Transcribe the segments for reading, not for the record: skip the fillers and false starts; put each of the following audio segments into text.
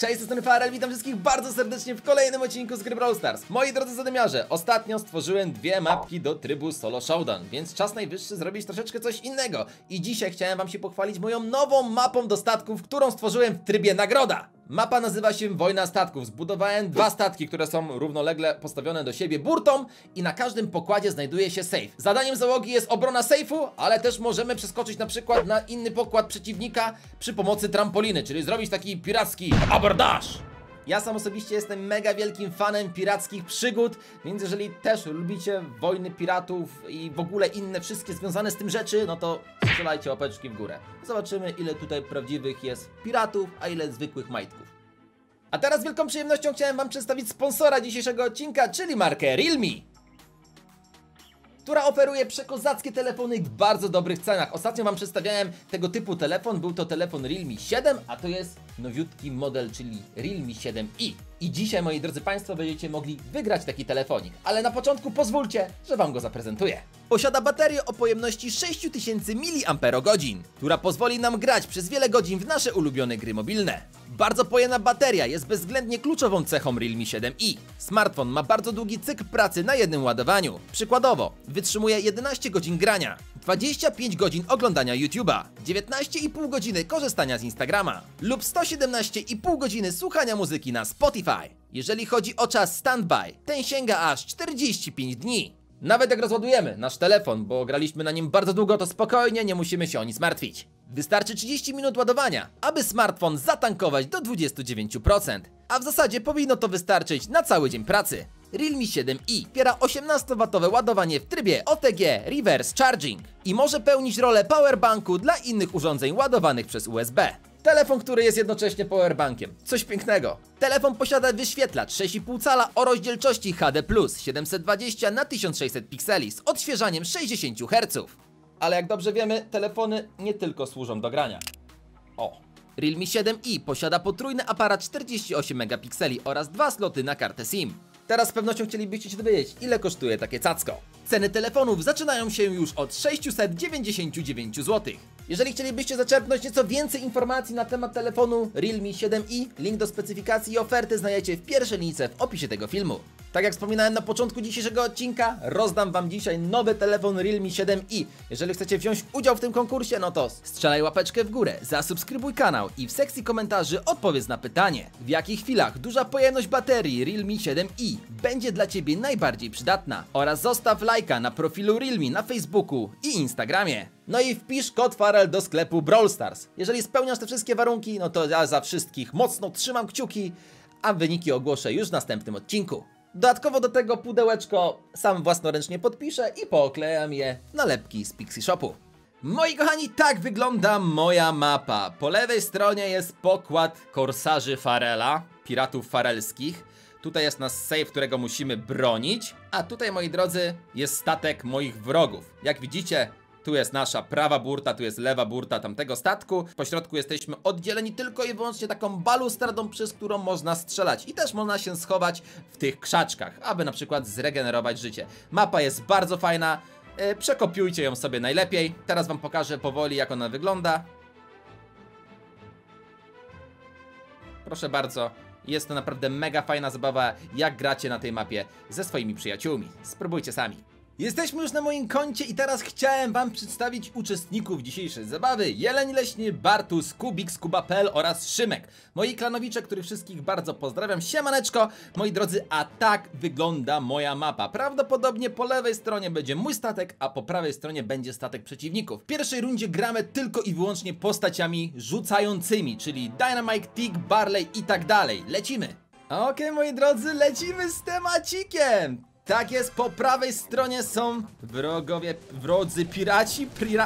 Cześć, to jest Farel, witam wszystkich bardzo serdecznie w kolejnym odcinku z gry Brawl Stars. Moi drodzy zadymiarze, ostatnio stworzyłem dwie mapki do trybu Solo Showdown, więc czas najwyższy zrobić troszeczkę coś innego. I dzisiaj chciałem wam się pochwalić moją nową mapą do statków, którą stworzyłem w trybie nagroda. Mapa nazywa się Wojna Statków. Zbudowałem dwa statki, które są równolegle postawione do siebie burtą i na każdym pokładzie znajduje się safe. Zadaniem załogi jest obrona safe'u, ale też możemy przeskoczyć na przykład na inny pokład przeciwnika przy pomocy trampoliny, czyli zrobić taki piracki abordaż. Ja sam osobiście jestem mega wielkim fanem pirackich przygód, więc jeżeli też lubicie wojny piratów i w ogóle inne wszystkie związane z tym rzeczy, no to strzelajcie łapeczki w górę. Zobaczymy, ile tutaj prawdziwych jest piratów, a ile zwykłych majtków. A teraz z wielką przyjemnością chciałem wam przedstawić sponsora dzisiejszego odcinka, czyli markę Realme, która oferuje przekozackie telefony w bardzo dobrych cenach. Ostatnio wam przedstawiałem tego typu telefon, był to telefon Realme 7, a to jest nowiutki model, czyli Realme 7i. I dzisiaj, moi drodzy państwo, będziecie mogli wygrać taki telefonik, ale na początku pozwólcie, że wam go zaprezentuję. Posiada baterię o pojemności 6000 mAh, która pozwoli nam grać przez wiele godzin w nasze ulubione gry mobilne. Bardzo pojemna bateria jest bezwzględnie kluczową cechą Realme 7i. Smartfon ma bardzo długi cykl pracy na jednym ładowaniu. Przykładowo, wytrzymuje 11 godzin grania, 25 godzin oglądania YouTube'a, 19,5 godziny korzystania z Instagrama lub 117,5 godziny słuchania muzyki na Spotify. Jeżeli chodzi o czas standby, ten sięga aż 45 dni. Nawet jak rozładujemy nasz telefon, bo graliśmy na nim bardzo długo, to spokojnie, nie musimy się o nic martwić. Wystarczy 30 minut ładowania, aby smartfon zatankować do 29%, a w zasadzie powinno to wystarczyć na cały dzień pracy. Realme 7i wspiera 18W ładowanie w trybie OTG Reverse Charging i może pełnić rolę powerbanku dla innych urządzeń ładowanych przez USB. Telefon, który jest jednocześnie powerbankiem. Coś pięknego. Telefon posiada wyświetlacz 6,5 cala o rozdzielczości HD+, 720 na 1600 pikseli z odświeżaniem 60 Hz. Ale jak dobrze wiemy, telefony nie tylko służą do grania. Realme 7i posiada potrójny aparat 48 megapikseli oraz dwa sloty na kartę SIM. Teraz z pewnością chcielibyście się dowiedzieć, ile kosztuje takie cacko. Ceny telefonów zaczynają się już od 699 zł. Jeżeli chcielibyście zaczerpnąć nieco więcej informacji na temat telefonu Realme 7i, link do specyfikacji i oferty znajdziecie w pierwszej linijce w opisie tego filmu. Tak jak wspominałem na początku dzisiejszego odcinka, rozdam wam dzisiaj nowy telefon Realme 7i. Jeżeli chcecie wziąć udział w tym konkursie, no to strzelaj łapeczkę w górę, zasubskrybuj kanał i w sekcji komentarzy odpowiedz na pytanie, w jakich chwilach duża pojemność baterii Realme 7i będzie dla ciebie najbardziej przydatna, oraz zostaw lajka na profilu Realme na Facebooku i Instagramie. No i wpisz kod Farel do sklepu Brawl Stars. Jeżeli spełniasz te wszystkie warunki, no to ja za wszystkich mocno trzymam kciuki, a wyniki ogłoszę już w następnym odcinku. Dodatkowo do tego pudełeczko sam własnoręcznie podpiszę i pooklejam je nalepki z Pixie Shopu. Moi kochani, tak wygląda moja mapa. Po lewej stronie jest pokład korsarzy Farela, piratów farelskich. Tutaj jest nasz safe, którego musimy bronić. A tutaj, moi drodzy, jest statek moich wrogów. Jak widzicie, tu jest nasza prawa burta, tu jest lewa burta tamtego statku. Po środku jesteśmy oddzieleni tylko i wyłącznie taką balustradą, przez którą można strzelać. I też można się schować w tych krzaczkach, aby na przykład zregenerować życie. Mapa jest bardzo fajna, przekopiujcie ją sobie najlepiej. Teraz wam pokażę powoli, jak ona wygląda. Proszę bardzo, jest to naprawdę mega fajna zabawa, jak gracie na tej mapie ze swoimi przyjaciółmi. Spróbujcie sami. Jesteśmy już na moim koncie i teraz chciałem wam przedstawić uczestników dzisiejszej zabawy. Jeleń Leśny, Bartus, Kubik, Skuba.pl oraz Szymek. Moi klanowicze, których wszystkich bardzo pozdrawiam. Siemaneczko, moi drodzy, a tak wygląda moja mapa. Prawdopodobnie po lewej stronie będzie mój statek, a po prawej stronie będzie statek przeciwników. W pierwszej rundzie gramy tylko i wyłącznie postaciami rzucającymi, czyli Dynamite, Tick, Barley i tak dalej. Lecimy. Okej, moi drodzy, lecimy z temacikiem. Tak jest, po prawej stronie są wrodzy piraci.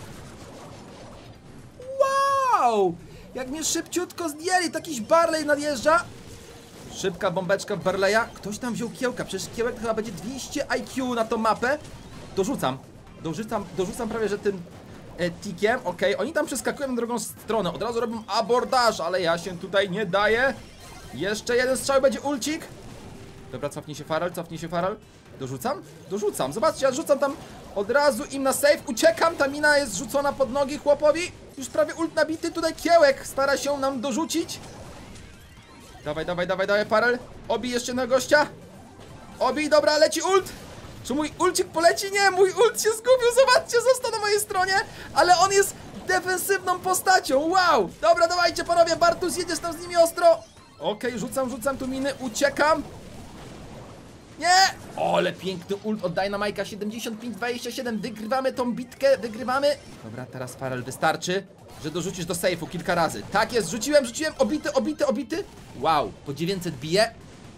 Wow! Jak mnie szybciutko zdjęli, takiś Barley nadjeżdża. Szybka bombeczka Barleya. Ktoś tam wziął kiełka, przecież kiełek to chyba będzie 200 IQ na tą mapę. Dorzucam prawie, że tym tikiem. Okej, oni tam przeskakują na drugą stronę. Od razu robią abordaż, ale ja się tutaj nie daję. Jeszcze jeden strzał, będzie ulcik. Dobra, cofnij się Farel. Dorzucam. Zobaczcie, ja rzucam tam od razu im na safe. Uciekam, ta mina jest rzucona pod nogi chłopowi. Już prawie ult nabity, tutaj kiełek stara się nam dorzucić. Dawaj, dawaj, dawaj, dawaj, Farel. Obij jeszcze na gościa. Obij, dobra, leci ult. Czy mój ulcik poleci? Nie, mój ult się zgubił, zobaczcie, został na mojej stronie. Ale on jest defensywną postacią, wow. Dobra, dawajcie panowie, Bartus, jedziesz tam z nimi ostro. Okej, rzucam tu miny, uciekam. Nie! O, ale piękny ult od Dynamite'a, 75-27, wygrywamy tą bitkę, wygrywamy. Dobra, teraz Farel, wystarczy, że dorzucisz do sejfu kilka razy. Tak jest, rzuciłem, obity. Wow, po 900 bije.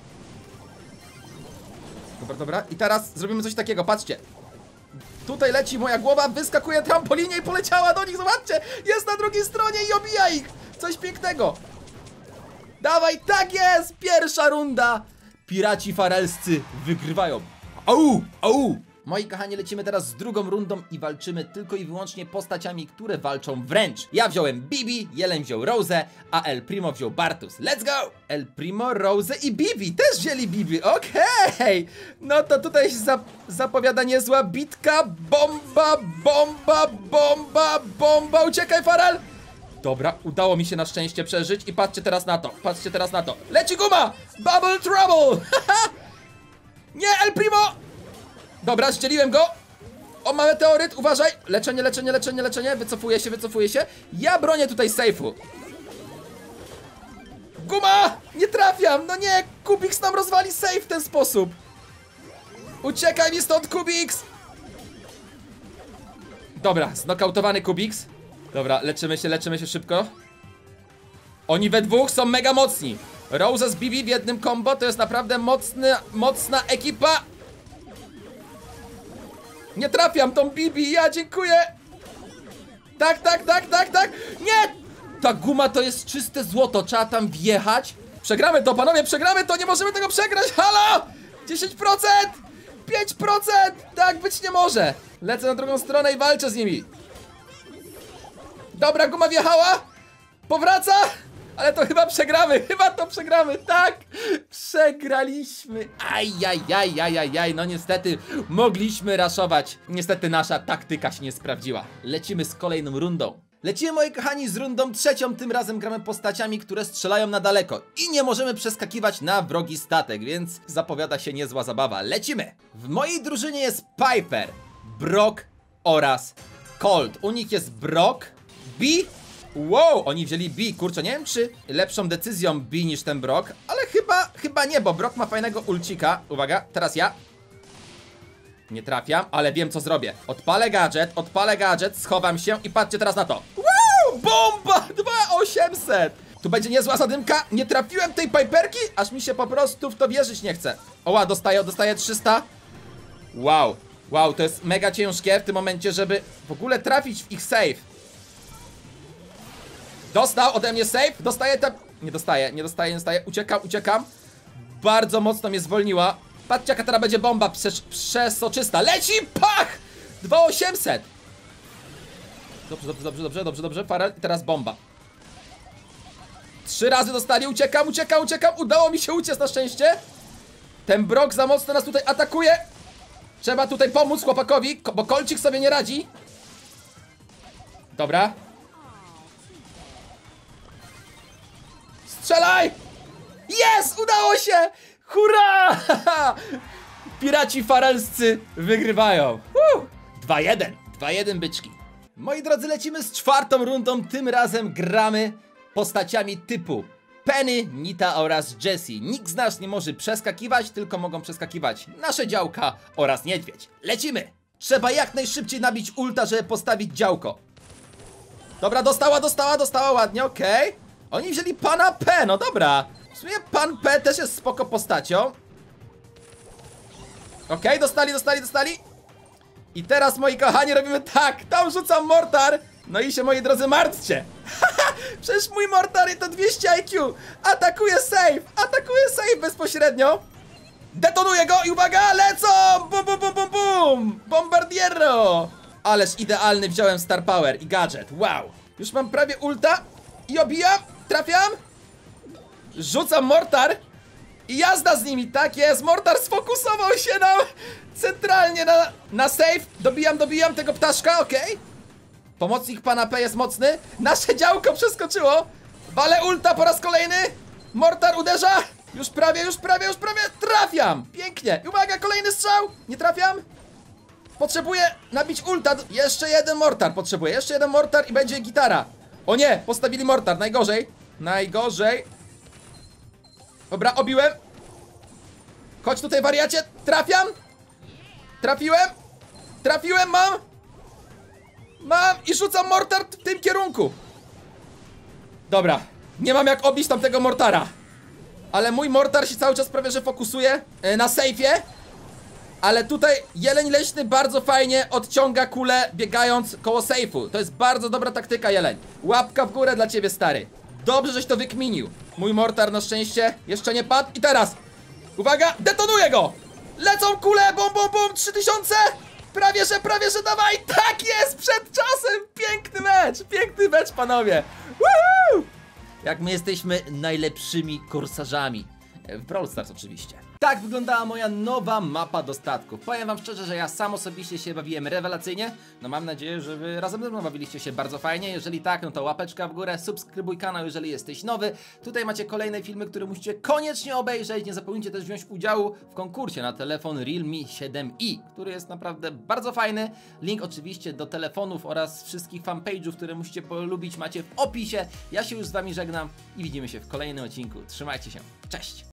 Dobra, i teraz zrobimy coś takiego, patrzcie. Tutaj leci moja głowa, wyskakuje trampolinie i poleciała do nich, zobaczcie! Jest na drugiej stronie i obija ich! Coś pięknego! Dawaj, tak jest! Pierwsza runda! Piraci farelscy wygrywają. Au! Moi kochani, lecimy teraz z drugą rundą i walczymy tylko i wyłącznie postaciami, które walczą wręcz. Ja wziąłem Bibi, Jeleń wziął Rose, a El Primo wziął Bartus. Let's go! El Primo, Rose i Bibi też wzięli Bibi, okej! No to tutaj się zapowiada niezła bitka. Bomba! Uciekaj, Farel! Dobra, udało mi się na szczęście przeżyć i patrzcie teraz na to. Leci guma! Bubble Trouble! Nie, El Primo! Dobra, zdzieliłem go. O, ma meteoryt, uważaj. Leczenie. Wycofuję się. Ja bronię tutaj sejfu. Guma! Nie trafiam, no nie, Kubix nam rozwali safe w ten sposób. Uciekaj mi stąd, Kubix! Dobra, znokautowany Kubix. Dobra, leczymy się szybko. Oni we dwóch są mega mocni. Rose z Bibi w jednym combo to jest naprawdę mocna ekipa. Nie trafiam tą Bibi, ja dziękuję. Tak. Nie! Ta guma to jest czyste złoto, trzeba tam wjechać. Przegramy to, panowie, nie możemy tego przegrać, halo! 10%! 5%! Tak być nie może. Lecę na drugą stronę i walczę z nimi. Dobra, guma wjechała. Powraca. Ale to chyba przegramy, tak. Przegraliśmy. Ajajaj, no niestety mogliśmy raszować. Niestety nasza taktyka się nie sprawdziła. Lecimy z kolejną rundą. Lecimy, moi kochani, z rundą trzecią. Tym razem gramy postaciami, które strzelają na daleko i nie możemy przeskakiwać na wrogi statek, więc zapowiada się niezła zabawa. Lecimy. W mojej drużynie jest Piper, Brock oraz Colt. U nich jest Brock, B. Wow, oni wzięli B, kurczę, nie wiem czy lepszą decyzją B niż ten Brock, ale chyba nie, bo Brock ma fajnego ulcika. Uwaga, teraz ja. Nie trafiam, ale wiem co zrobię. Odpalę gadżet, schowam się i patrzcie teraz na to. Wow, bomba, 2800. Tu będzie niezła zadymka, nie trafiłem tej Piperki, aż mi się po prostu w to wierzyć nie chce. Oła, dostaję 300. Wow, to jest mega ciężkie w tym momencie, żeby w ogóle trafić w ich save. Dostał ode mnie save, dostaję te... Nie dostaję, uciekam. Bardzo mocno mnie zwolniła. Patrzcie jaka teraz będzie bomba przesoczysta. Leci, pach! 2800. Dobrze, Farel. I teraz bomba. 3 razy dostali, uciekam. Udało mi się uciec na szczęście. Ten Brock za mocno nas tutaj atakuje. Trzeba tutaj pomóc chłopakowi, bo Kolcik sobie nie radzi. Dobra. Strzelaj! Jest! Udało się! Hurra! Piraci farelscy wygrywają. 2-1 byczki. Moi drodzy, lecimy z czwartą rundą. Tym razem gramy postaciami typu Penny, Nita oraz Jessie. Nikt z nas nie może przeskakiwać, tylko mogą przeskakiwać nasze działka oraz niedźwiedź. Lecimy! Trzeba jak najszybciej nabić ulta, żeby postawić działko. Dobra, dostała ładnie, okej. Oni wzięli pana P, no dobra. W sumie pan P też jest spoko postacią. Okej, dostali. I teraz, moi kochani, robimy tak. Tam rzucam mortar. No i się, moi drodzy, martwcie. Przecież mój mortar to 200 IQ. Atakuje save bezpośrednio. Detonuję go i uwaga, lecą. Bum. Bombardiero. Ależ idealny wziąłem Star Power i gadżet, wow. Już mam prawie ulta i obijam. Trafiam. Rzucam mortar. I jazda z nimi, tak jest. Mortar sfokusował się centralnie na save. Dobijam tego ptaszka, okej. Pomocnik pana P jest mocny. Nasze działko przeskoczyło. Walę ulta po raz kolejny. Mortar uderza! Już prawie. Trafiam! Pięknie! I uwaga, kolejny strzał! Nie trafiam? Potrzebuję nabić ulta. Jeszcze jeden mortar potrzebuję. Jeszcze jeden mortar i będzie gitara. O nie! Postawili mortar. Najgorzej. Dobra, obiłem. Chodź tutaj, wariacie. Trafiam! Trafiłem, mam i rzucam mortar w tym kierunku. Dobra, nie mam jak obić tamtego mortara. Ale mój mortar się cały czas prawie że fokusuje na sejfie. Ale tutaj jeleń leśny bardzo fajnie odciąga kulę, biegając koło sejfu. To jest bardzo dobra taktyka, jeleń. Łapka w górę dla ciebie, stary. Dobrze, żeś to wykminił. Mój mortar na szczęście jeszcze nie padł. I teraz, uwaga, detonuję go. Lecą kule, bum, 3000. Prawie że, dawaj. Tak jest, przed czasem. Piękny mecz, panowie. Woohoo! Jak my jesteśmy najlepszymi korsarzami. W Brawl Stars oczywiście. Tak wyglądała moja nowa mapa dostatków. Powiem wam szczerze, że ja sam osobiście się bawiłem rewelacyjnie. No mam nadzieję, że wy razem ze mną bawiliście się bardzo fajnie. Jeżeli tak, no to łapeczka w górę, subskrybuj kanał, jeżeli jesteś nowy. Tutaj macie kolejne filmy, które musicie koniecznie obejrzeć. Nie zapomnijcie też wziąć udziału w konkursie na telefon Realme 7i, który jest naprawdę bardzo fajny. Link oczywiście do telefonów oraz wszystkich fanpage'ów, które musicie polubić, macie w opisie. Ja się już z wami żegnam i widzimy się w kolejnym odcinku. Trzymajcie się. Cześć!